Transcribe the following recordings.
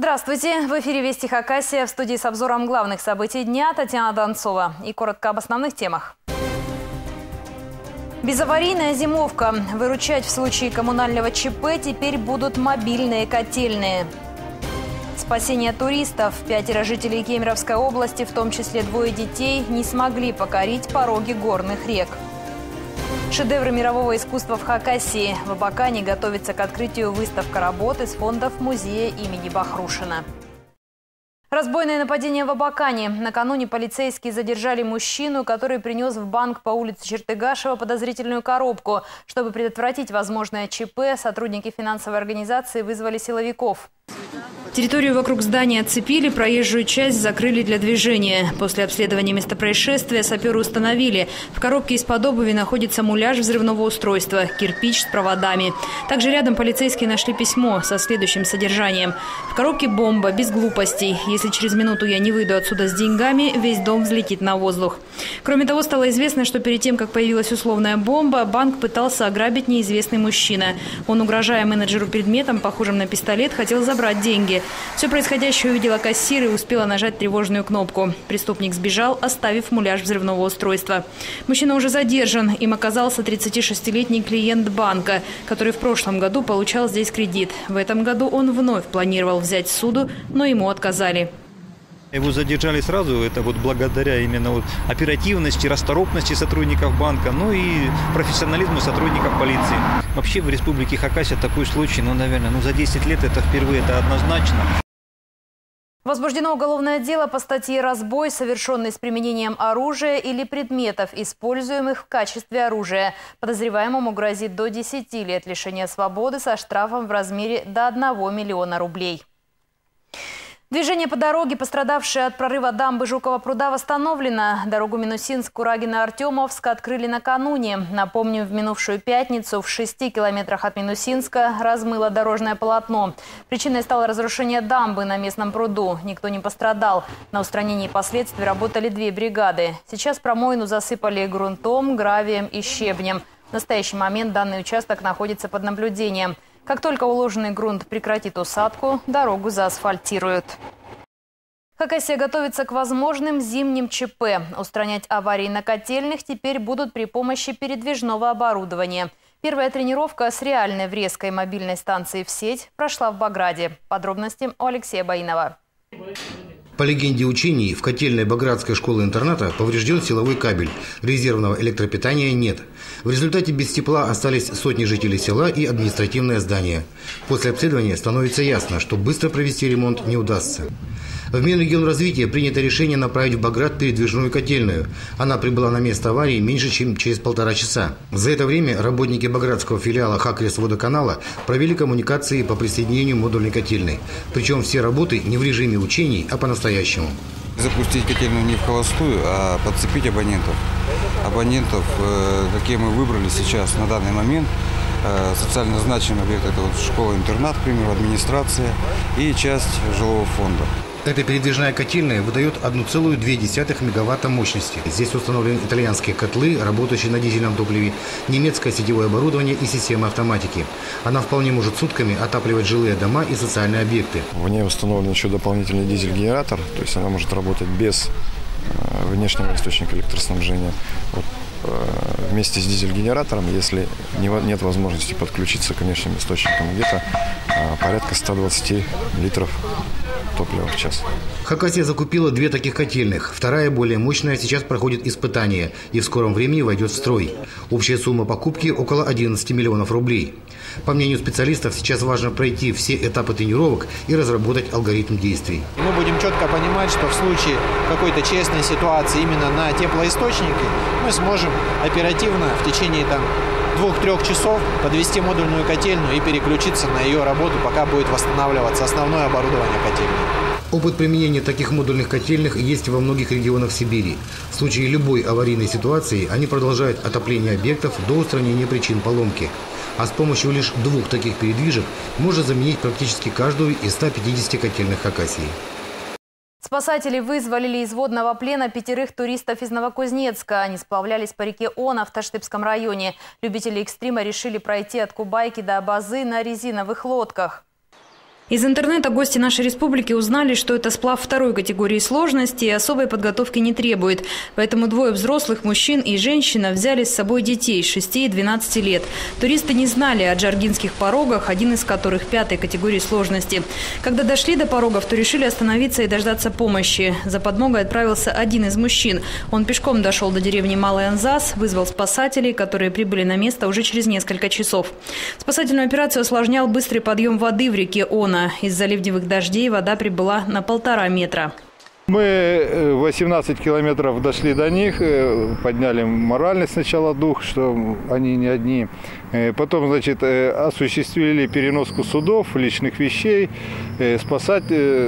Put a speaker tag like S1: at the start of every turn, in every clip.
S1: Здравствуйте! В эфире «Вести Хакасия», в студии с обзором главных событий дня Татьяна Донцова. И коротко об основных темах. Безаварийная зимовка. Выручать в случае коммунального ЧП теперь будут мобильные котельные. Спасение туристов. 5 жителей Кемеровской области, в том числе 2 детей, не смогли покорить пороги горных рек. Шедевры мирового искусства в Хакасии. В Абакане готовится к открытию выставка работ из фондов музея имени Бахрушина. Разбойное нападение в Абакане. Накануне полицейские задержали мужчину, который принес в банк по улице Чертыгашева подозрительную коробку. Чтобы предотвратить возможное ЧП, сотрудники финансовой организации вызвали силовиков. Территорию вокруг здания оцепили, проезжую часть закрыли для движения. После обследования места происшествия саперы установили: в коробке из-под обуви находится муляж взрывного устройства, кирпич с проводами. Также рядом полицейские нашли письмо со следующим содержанием: в коробке бомба, без глупостей. Если через минуту я не выйду отсюда с деньгами, весь дом взлетит на воздух. Кроме того, стало известно, что перед тем, как появилась условная бомба, банк пытался ограбить неизвестный мужчина. Он, угрожая менеджеру предметом, похожим на пистолет, хотел забрать деньги. Все происходящее увидела кассир и успела нажать тревожную кнопку. Преступник сбежал, оставив муляж взрывного устройства. Мужчина уже задержан. Им оказался 36-летний клиент банка, который в прошлом году получал здесь кредит. В этом году он вновь планировал взять ссуду, но ему отказали.
S2: Его задержали сразу, это вот благодаря именно оперативности, расторопности сотрудников банка, ну и профессионализму сотрудников полиции. Вообще в Республике Хакасия такой случай, наверное, за 10 лет это впервые, это однозначно.
S1: Возбуждено уголовное дело по статье «Разбой, совершенный с применением оружия или предметов, используемых в качестве оружия». Подозреваемому грозит до 10 лет лишения свободы со штрафом в размере до 1 миллиона рублей. Движение по дороге, пострадавшее от прорыва дамбы Жукова пруда, восстановлено. Дорогу Минусинск-Курагино-Артемовск открыли накануне. Напомним, в минувшую пятницу в 6 километрах от Минусинска размыло дорожное полотно. Причиной стало разрушение дамбы на местном пруду. Никто не пострадал. На устранении последствий работали 2 бригады. Сейчас промоину засыпали грунтом, гравием и щебнем. В настоящий момент данный участок находится под наблюдением. Как только уложенный грунт прекратит усадку, дорогу заасфальтируют. Хакасия готовится к возможным зимним ЧП. Устранять аварии на котельных теперь будут при помощи передвижного оборудования. Первая тренировка с реальной врезкой мобильной станции в сеть прошла в Баграде. Подробности у Алексея Баинова.
S3: По легенде учений, в котельной Баградской школы-интерната поврежден силовой кабель. Резервного электропитания нет. В результате без тепла остались сотни жителей села и административное здание. После обследования становится ясно, что быстро провести ремонт не удастся. В Минрегионразвития принято решение направить в Баград передвижную котельную. Она прибыла на место аварии меньше, чем через 1,5 часа. За это время работники баградского филиала Хакрес-водоканала провели коммуникации по присоединению модульной котельной. Причем все работы не в режиме учений, а по-настоящему.
S4: Запустить котельную не в холостую, а подцепить абонентов. Абонентов, какие мы выбрали сейчас на данный момент. Социально значимый объект – это школа-интернат, к примеру, администрация и часть жилого фонда.
S3: Эта передвижная котельная выдает 1,2 мегаватта мощности. Здесь установлены итальянские котлы, работающие на дизельном топливе, немецкое сетевое оборудование и система автоматики. Она вполне может сутками отапливать жилые дома и социальные объекты.
S5: В ней установлен еще дополнительный дизель-генератор, то есть она может работать без внешнего источника электроснабжения. Вместе с дизель-генератором, если нет возможности подключиться к внешним источникам, где-то порядка 120 литров топлива в час.
S3: Хакасия закупила 2 таких котельных. Вторая, более мощная, сейчас проходит испытания и в скором времени войдет в строй. Общая сумма покупки около 11 миллионов рублей. По мнению специалистов, сейчас важно пройти все этапы тренировок и разработать алгоритм действий.
S6: Мы будем четко понимать, что в случае какой-то честной ситуации именно на теплоисточнике мы сможем оперативно в течение 2-3 часов подвести модульную котельную и переключиться на ее работу, пока будет восстанавливаться основное оборудование котельной.
S3: Опыт применения таких модульных котельных есть во многих регионах Сибири. В случае любой аварийной ситуации они продолжают отопление объектов до устранения причин поломки. А с помощью лишь 2 таких передвижек можно заменить практически каждую из 150 котельных Хакасии.
S1: Спасатели вызволили из водного плена 5 туристов из Новокузнецка. Они сплавлялись по реке Она в Таштыбском районе. Любители экстрима решили пройти от Кубайки до Абазы на резиновых лодках. Из интернета гости нашей республики узнали, что это сплав второй категории сложности и особой подготовки не требует. Поэтому двое взрослых, мужчин и женщина, взяли с собой детей 6 и 12 лет. Туристы не знали о джаргинских порогах, один из которых пятой категории сложности. Когда дошли до порогов, то решили остановиться и дождаться помощи. За подмогой отправился один из мужчин. Он пешком дошел до деревни Малый Анзас, вызвал спасателей, которые прибыли на место уже через несколько часов. Спасательную операцию осложнял быстрый подъем воды в реке Она. Из-за ливневых дождей вода прибыла на 1,5 метра.
S7: Мы 18 километров дошли до них, подняли моральный сначала дух, что они не одни. Потом, значит, осуществили переноску судов, личных вещей, спасать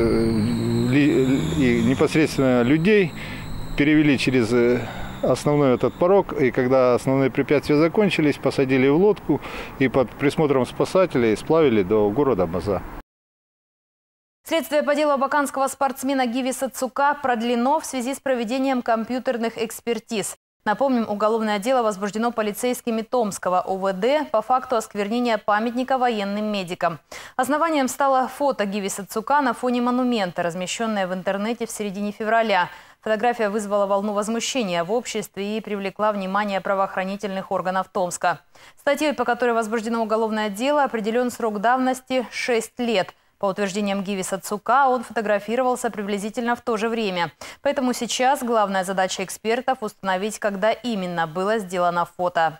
S7: непосредственно людей, перевели через основной этот порог. И когда основные препятствия закончились, посадили в лодку и под присмотром спасателей сплавили до города База.
S1: Следствие по делу абаканского спортсмена Гивиса Цука продлено в связи с проведением компьютерных экспертиз. Напомним, уголовное дело возбуждено полицейскими Томского ОВД по факту осквернения памятника военным медикам. Основанием стало фото Гивиса Цука на фоне монумента, размещенное в интернете в середине февраля. Фотография вызвала волну возмущения в обществе и привлекла внимание правоохранительных органов Томска. Статьей, по которой возбуждено уголовное дело, определен срок давности 6 лет. По утверждениям Гивиса Цука, он фотографировался приблизительно в то же время. Поэтому сейчас главная задача экспертов – установить, когда именно было сделано фото.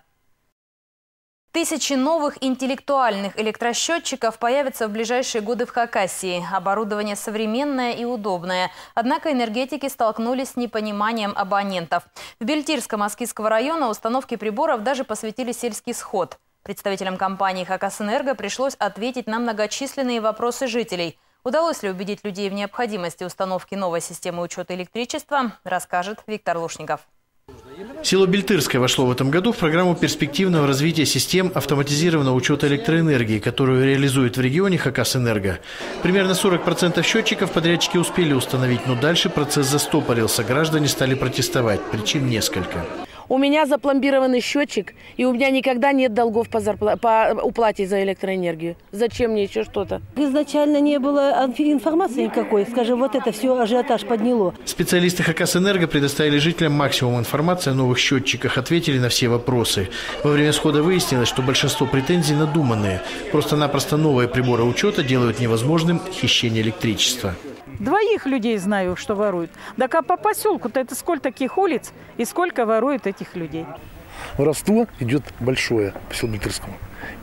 S1: Тысячи новых интеллектуальных электросчетчиков появятся в ближайшие годы в Хакасии. Оборудование современное и удобное. Однако энергетики столкнулись с непониманием абонентов. В Бельтирском Аскизского района установке приборов даже посвятили сельский сход. Представителям компании «Хакасэнерго» пришлось ответить на многочисленные вопросы жителей. Удалось ли убедить людей в необходимости установки новой системы учета электричества, расскажет Виктор Лушников.
S8: Село Бельтырское вошло в этом году в программу перспективного развития систем автоматизированного учета электроэнергии, которую реализует в регионе Хакасэнерго. Примерно 40% счетчиков подрядчики успели установить, но дальше процесс застопорился. Граждане стали протестовать. Причин несколько.
S9: У меня запломбированный счетчик, и у меня никогда нет долгов по уплате за электроэнергию. Зачем мне еще что-то?
S10: Изначально не было информации никакой. Скажем, вот это все ажиотаж подняло.
S8: Специалисты Хакасэнерго предоставили жителям максимум информации о новых счетчиках, ответили на все вопросы. Во время схода выяснилось, что большинство претензий надуманные. Просто-напросто новые приборы учета делают невозможным хищение электричества.
S11: Двоих людей знаю, что воруют. Так а по поселку-то это сколько таких улиц и сколько воруют этих людей?
S12: Воровство идет большое по селу Бельтырскому.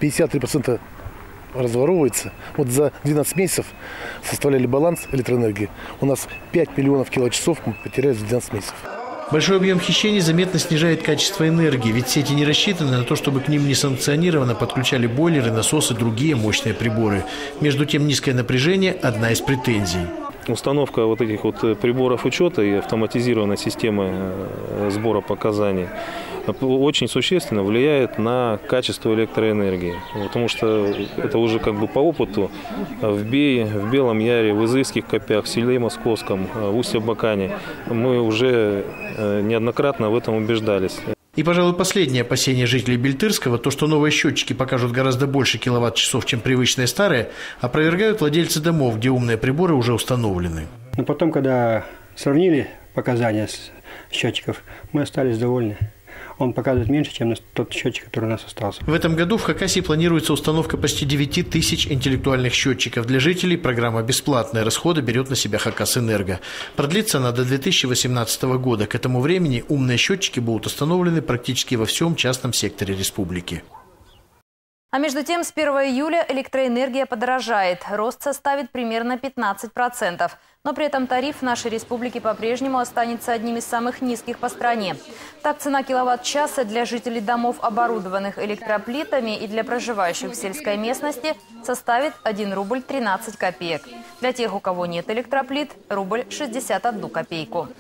S12: 53% разворовывается. Вот за 12 месяцев составляли баланс электроэнергии. У нас 5 миллионов киловатт-часов мы потеряли за 12 месяцев.
S8: Большой объем хищений заметно снижает качество энергии, ведь сети не рассчитаны на то, чтобы к ним несанкционированно подключали бойлеры, насосы и другие мощные приборы. Между тем, низкое напряжение – одна из претензий.
S13: Установка вот этих вот приборов учета и автоматизированной системы сбора показаний очень существенно влияет на качество электроэнергии. Потому что это уже как бы по опыту в Бее, в Белом Яре, в Изыских Копях, в селе Московском, в Усть-Абакане мы уже неоднократно в этом убеждались.
S8: И, пожалуй, последнее опасение жителей Бельтырского, то, что новые счетчики покажут гораздо больше киловатт-часов, чем привычные старые, опровергают владельцы домов, где умные приборы уже установлены.
S14: Но потом, когда сравнили показания счетчиков, мы остались довольны. Он показывает меньше, чем тот счетчик, который у нас остался.
S8: В этом году в Хакасии планируется установка почти 9 тысяч интеллектуальных счетчиков. Для жителей программа бесплатная, расходы берет на себя Хакасэнерго. Продлится она до 2018 года. К этому времени умные счетчики будут установлены практически во всем частном секторе республики.
S1: А между тем, с 1 июля электроэнергия подорожает. Рост составит примерно 15%. Но при этом тариф в нашей республике по-прежнему останется одним из самых низких по стране. Так, цена киловатт-часа для жителей домов, оборудованных электроплитами, и для проживающих в сельской местности составит 1 рубль 13 копеек. Для тех, у кого нет электроплит, рубль 61 копейку.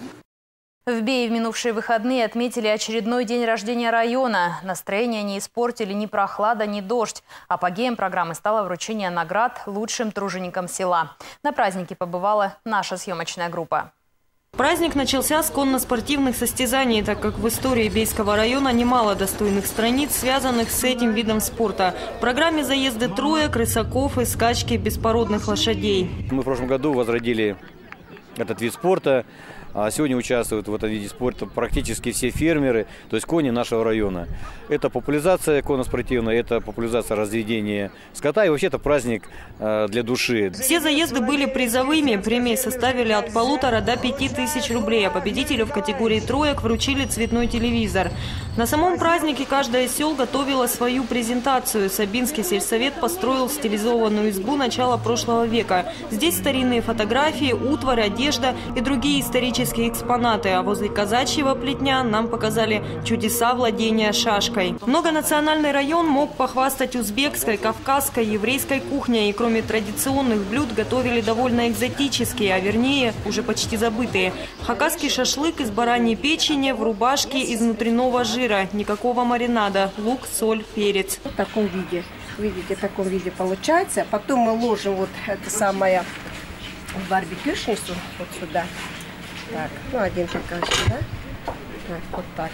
S1: В Бее в минувшие выходные отметили очередной день рождения района. Настроение не испортили ни прохлада, ни дождь. Апогеем программы стало вручение наград лучшим труженикам села. На празднике побывала наша съемочная группа.
S15: Праздник начался с конно-спортивных состязаний, так как в истории Бейского района немало достойных страниц, связанных с этим видом спорта. В программе заезды троек, рысаков и скачки беспородных лошадей.
S16: Мы в прошлом году возродили этот вид спорта. А сегодня участвуют в этом виде спорта практически все фермеры, то есть кони нашего района. Это популяризация конно-спортивная, это популяризация разведения скота и вообще это праздник для души.
S15: Все заезды были призовыми. Премии составили от 1500 до 5000 рублей. А победителю в категории троек вручили цветной телевизор. На самом празднике каждое из сел готовило свою презентацию. Сабинский сельсовет построил стилизованную избу начала прошлого века. Здесь старинные фотографии, утварь, одежда и другие исторические экспонаты, а возле казачьего плетня нам показали чудеса владения шашкой. Многонациональный район мог похвастать узбекской, кавказской, еврейской кухней. И кроме традиционных блюд готовили довольно экзотические, а вернее уже почти забытые. Хакасский шашлык из бараньей печени в рубашке из внутреннего жира. Никакого маринада. Лук, соль, перец.
S17: В таком виде. Видите, в таком виде получается. Потом мы ложим вот это самое барбекюшницу вот сюда. Так, ну один покажу, да? Так, вот так.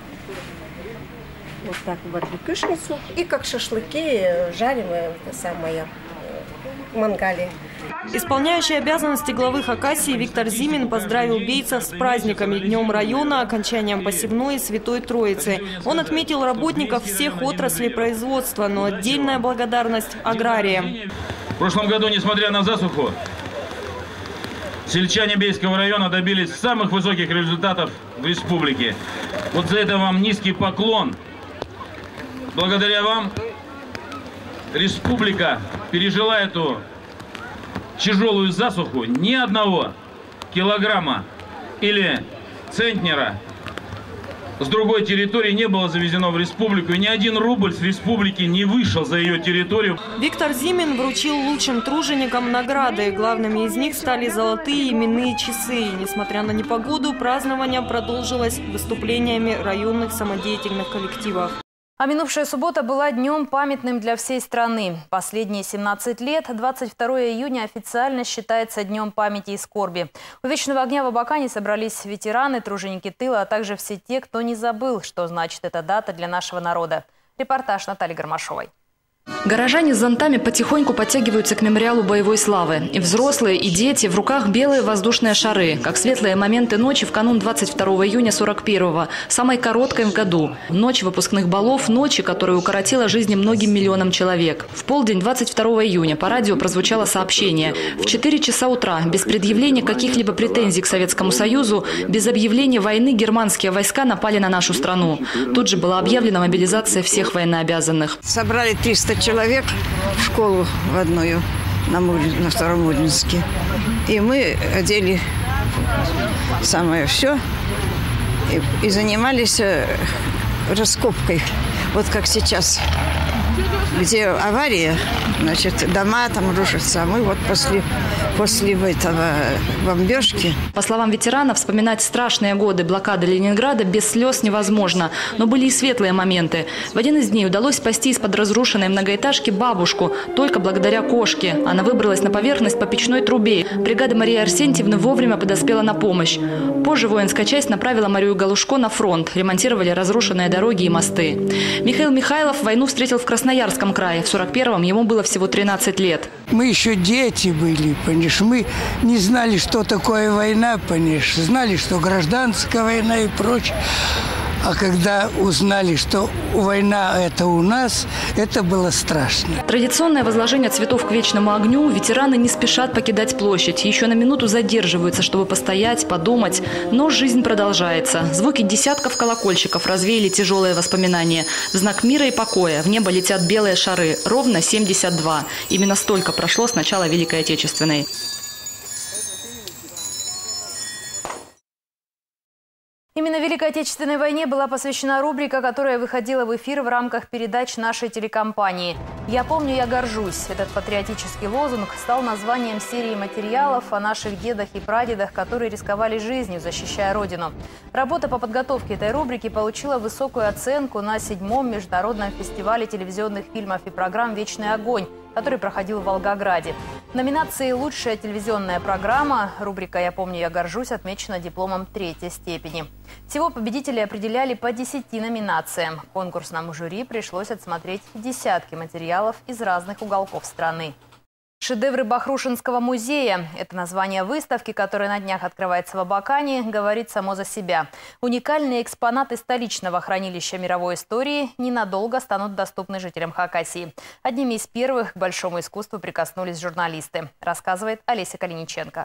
S17: Вот так в барбекюшницу. И как шашлыки жарим это самое в мангале.
S15: Исполняющий обязанности главы Хакасии Виктор Зимин поздравил бейцев с праздниками, Днем района, окончанием посевной и Святой Троицы. Он отметил работников всех отраслей производства, но отдельная благодарность аграриям.
S18: В прошлом году, несмотря на засуху, сельчане Бейского района добились самых высоких результатов в республике. Вот за это вам низкий поклон. Благодаря вам республика пережила эту тяжелую засуху. Ни одного килограмма или центнера с другой территории не было завезено в республику. И ни один рубль с республики не вышел за ее территорию.
S15: Виктор Зимин вручил лучшим труженикам награды. Главными из них стали золотые именные часы. И, несмотря на непогоду, празднование продолжилось выступлениями районных самодеятельных коллективов.
S1: А минувшая суббота была днем памятным для всей страны. Последние 17 лет 22 июня официально считается днем памяти и скорби. У Вечного огня в Абакане собрались ветераны, труженики тыла, а также все те, кто не забыл, что значит эта дата для нашего народа. Репортаж Натальи Гармашовой.
S19: Горожане с зонтами потихоньку подтягиваются к мемориалу боевой славы. И взрослые, и дети, в руках белые воздушные шары, как светлые моменты ночи в канун 22 июня 41-го, самой короткой в году. Ночь выпускных балов, ночи, которая укоротила жизни многим миллионам человек. В полдень 22 июня по радио прозвучало сообщение. В 4 часа утра, без предъявления каких-либо претензий к Советскому Союзу, без объявления войны германские войска напали на нашу страну. Тут же была объявлена мобилизация всех военнообязанных.
S20: Собрали 300 человек в школу в одну на Старомудринске. И мы одели самое все и занимались раскопкой. Вот как сейчас, где авария, значит, дома там рушатся, а мы вот после этого бомбежки.
S19: По словам ветеранов, вспоминать страшные годы блокады Ленинграда без слез невозможно. Но были и светлые моменты. В один из дней удалось спасти из-под разрушенной многоэтажки бабушку. Только благодаря кошке. Она выбралась на поверхность по печной трубе. Бригада Марии Арсентьевны вовремя подоспела на помощь. Позже воинская часть направила Марию Галушко на фронт. Ремонтировали разрушенные дороги и мосты. Михаил Михайлов войну встретил в Красноярском крае. В 41-м ему было всего 13 лет.
S21: Мы еще дети были, понимаешь. Мы не знали, что такое война, понимаешь. Знали, что гражданская война и прочее. А когда узнали, что война это у нас, это было страшно.
S19: Традиционное возложение цветов к Вечному огню. Ветераны не спешат покидать площадь. Еще на минуту задерживаются, чтобы постоять, подумать. Но жизнь продолжается. Звуки десятков колокольчиков развеяли тяжелые воспоминания. В знак мира и покоя в небо летят белые шары. Ровно 72. Именно столько прошло с начала Великой Отечественной.
S1: Именно Великой Отечественной войне была посвящена рубрика, которая выходила в эфир в рамках передач нашей телекомпании. «Я помню, я горжусь». Этот патриотический лозунг стал названием серии материалов о наших дедах и прадедах, которые рисковали жизнью, защищая Родину. Работа по подготовке этой рубрики получила высокую оценку на 7-м международном фестивале телевизионных фильмов и программ «Вечный огонь». который проходил в Волгограде. В номинации «Лучшая телевизионная программа» рубрика «Я помню, я горжусь» отмечена дипломом 3-й степени. Всего победителей определяли по 10 номинациям. Конкурсному жюри пришлось отсмотреть десятки материалов из разных уголков страны. «Шедевры Бахрушинского музея» – это название выставки, которая на днях открывается в Абакане, говорит само за себя. Уникальные экспонаты столичного хранилища мировой истории ненадолго станут доступны жителям Хакасии. Одними из первых к большому искусству прикоснулись журналисты, рассказывает Олеся Калиниченко.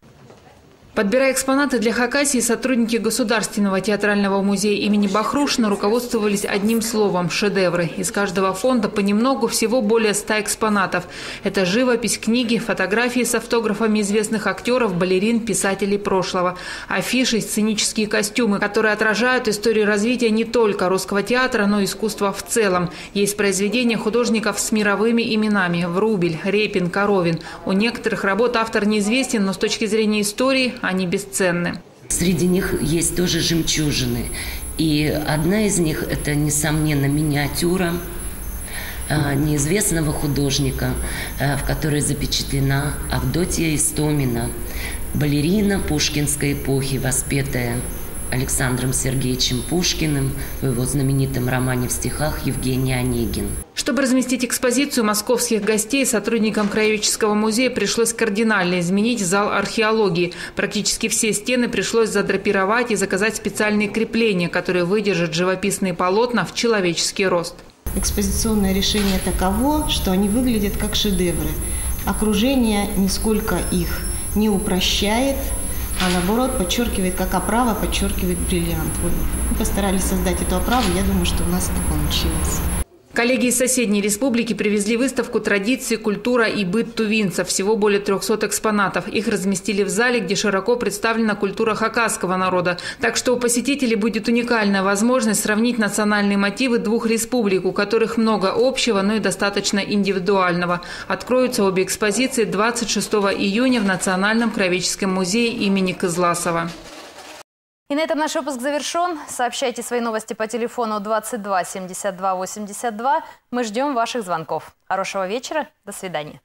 S2: Подбирая экспонаты для Хакасии, сотрудники Государственного театрального музея имени Бахрушина руководствовались одним словом – шедевры. Из каждого фонда понемногу всего более 100 экспонатов. Это живопись, книги, фотографии с автографами известных актеров, балерин, писателей прошлого. Афиши, сценические костюмы, которые отражают историю развития не только русского театра, но и искусства в целом. Есть произведения художников с мировыми именами – Врубель, Репин, Коровин. У некоторых работ автор неизвестен, но с точки зрения истории – они бесценны.
S22: Среди них есть тоже жемчужины. И одна из них – это, несомненно, миниатюра неизвестного художника, в которой запечатлена Авдотья Истомина, балерина пушкинской эпохи, воспетая Александром Сергеевичем Пушкиным в его знаменитом романе в стихах «Евгений Онегин».
S2: Чтобы разместить экспозицию московских гостей, сотрудникам Краеведческого музея пришлось кардинально изменить зал археологии. Практически все стены пришлось задрапировать и заказать специальные крепления, которые выдержат живописные полотна в человеческий рост.
S23: Экспозиционное решение таково, что они выглядят как шедевры. Окружение нисколько их не упрощает, а наоборот подчеркивает, как оправа подчеркивает бриллиант. Мы постарались создать эту оправу, я думаю, что у нас это получилось.
S2: Коллеги из соседней республики привезли выставку «Традиции, культура и быт тувинцев». Всего более 300 экспонатов. Их разместили в зале, где широко представлена культура хакасского народа. Так что у посетителей будет уникальная возможность сравнить национальные мотивы двух республик, у которых много общего, но и достаточно индивидуального. Откроются обе экспозиции 26 июня в Национальном краеведческом музее имени Кызласова.
S1: И на этом наш выпуск завершен. Сообщайте свои новости по телефону 22 72 82. Мы ждем ваших звонков. Хорошего вечера. До свидания.